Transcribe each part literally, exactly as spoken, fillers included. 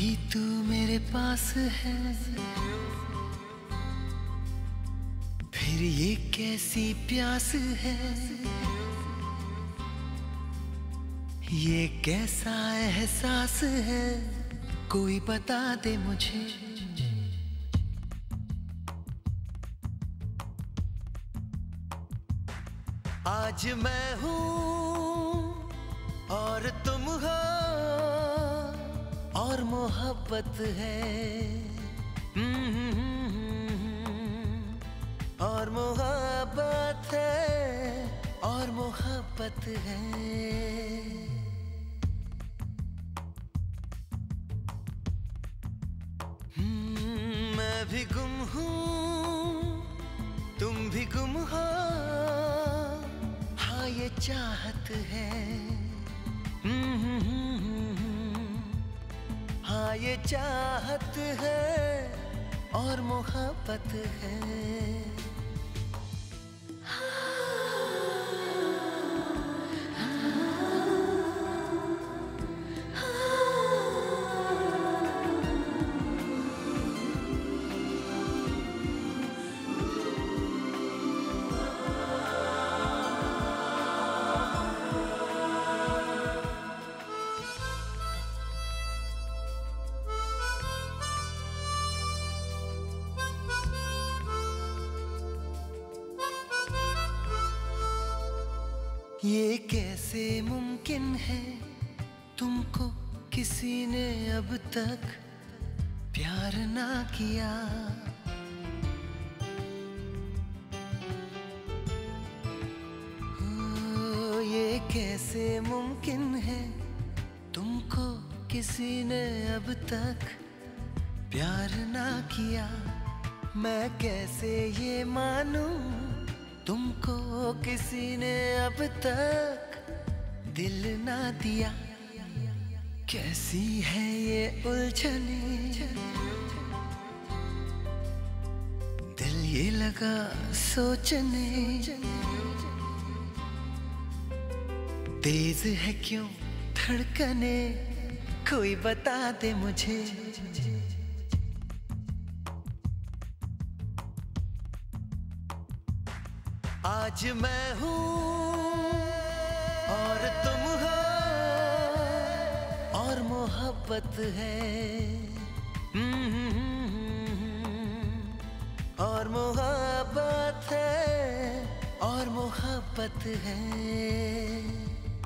अभी तू मेरे पास है, फिर ये कैसी प्यास है, ये कैसा एहसास है, कोई बता दे मुझे। आज मैं हूँ और तुम हो और मोहब्बत है, और मोहब्बत है, और मोहब्बत है। मैं भी गुम हूँ, तुम भी गुम हो, हाँ ये चाहत है, हाँ ये चाहत है और मोहब्बत है। ये कैसे मुमकिन है, तुमको किसी ने अब तक प्यार ना किया। ओ, ये कैसे मुमकिन है, तुमको किसी ने अब तक प्यार ना किया। मैं कैसे ये मानूं, तुमको किसी ने अब तक दिल ना दिया। कैसी है ये उलझने, दिल ये लगा सोचने, तेज है क्यों धड़कने, कोई बता दे मुझे। आज मैं हूँ और तुम हो और मोहब्बत है, और मोहब्बत है, और मोहब्बत है।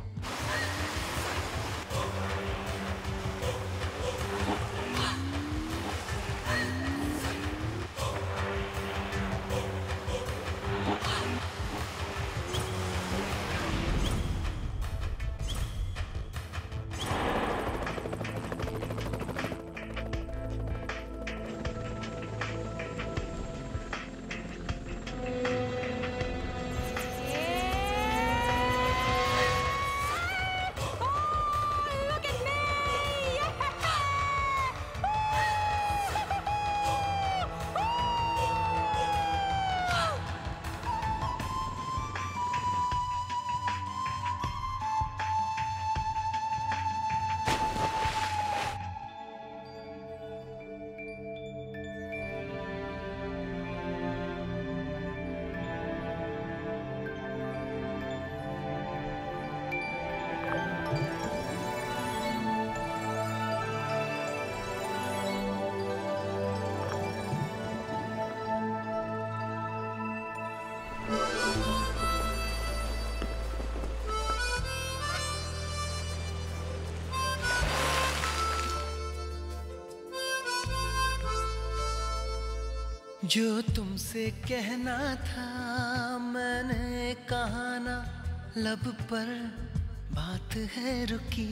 जो तुमसे कहना था मैंने कहा ना, लब पर बात है रुकी।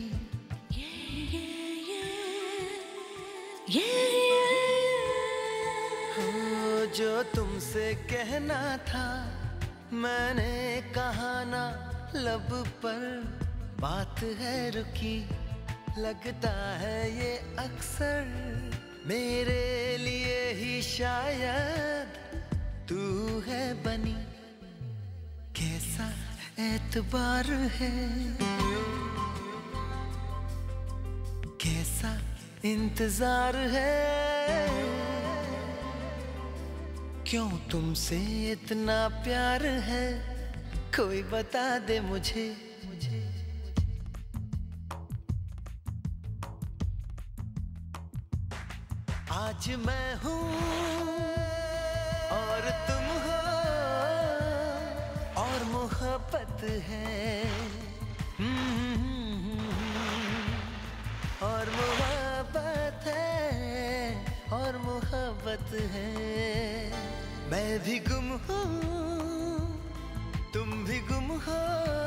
हो जो तुमसे कहना था मैंने कहा ना, लब पर बात है रुकी। लगता है ये अक्सर मेरे लिए ही शायद तू है बनी। कैसा एतबार है, कैसा इंतजार है। क्यों तुमसे इतना प्यार है, कोई बता दे मुझे। आज मैं हूँ और तुम हो, और मोहब्बत है, और मोहब्बत है, और मोहब्बत है। मैं भी गुम हूँ, तुम भी गुम हो,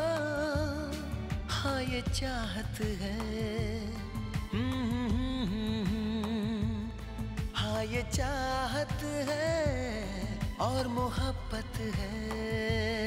हाँ ये चाहत है, हाँ ये चाहत है, और मोहब्बत है।